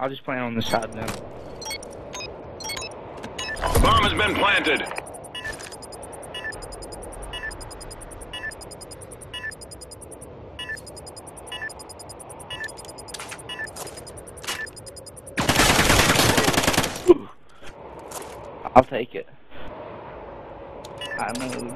I'll just plan on this side then. The bomb has been planted. I'll take it. I know.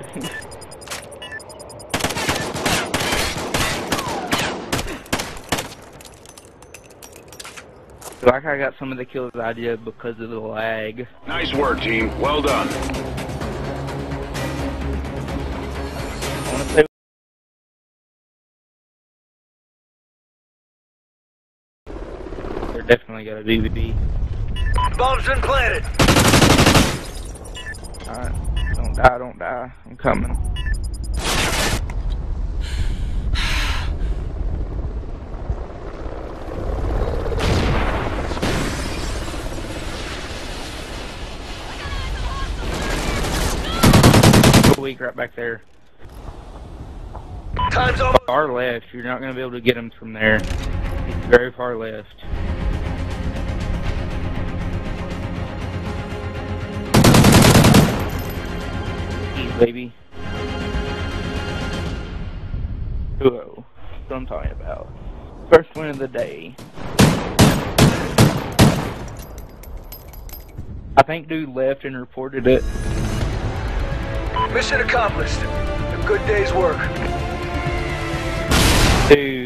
Like I got some of the kills I did because of the lag. Nice work, team. Well done. I want to say they're definitely got a DVD. Bomb's been planted. Alright, don't die. I'm coming. Weak right back there. Time's almost. Far left. You're not going to be able to get him from there. He's very far left. Easy, baby. 2-0. That's what I'm talking about. First win of the day. I think dude left and reported it. Mission accomplished. A good day's work. Dude.